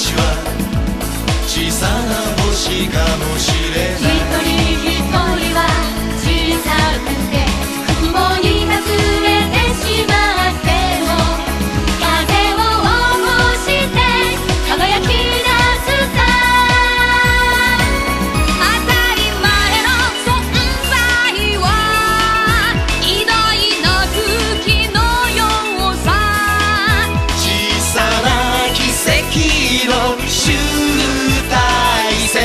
私は小さな星かもしれない。 一人一人は小さくて雲に隠れてしまっても風を起こして輝き出すさ。当たり前の存在は偉大な武器のようさ。 小さな奇跡の集大成。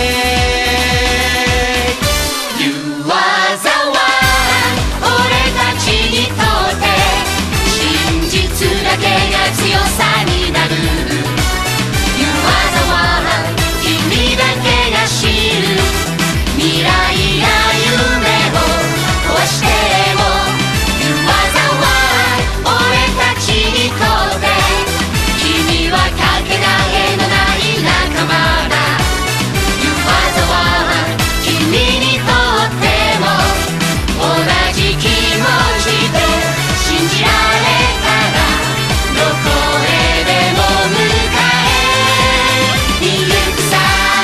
You are the one 俺たちにとって真実だけが強さになる。 You are the one 君だけが知る未来や夢を壊しても You are the one 俺たちにとって君はかけがえのない仲間だ。 You are the one 君にとっても同じ気持ちで信じられたらどこへでも迎えに行くさ。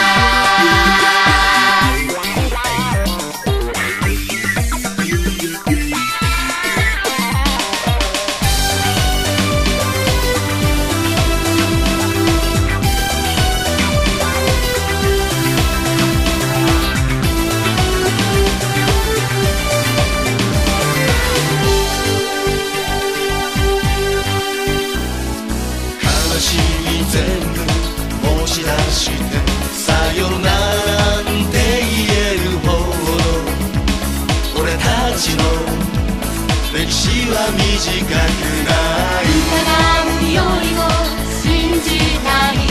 悲しみ全部押し出してさよならなんて言えるほど俺たちの歴史は短くない。 疑うよりも信じたい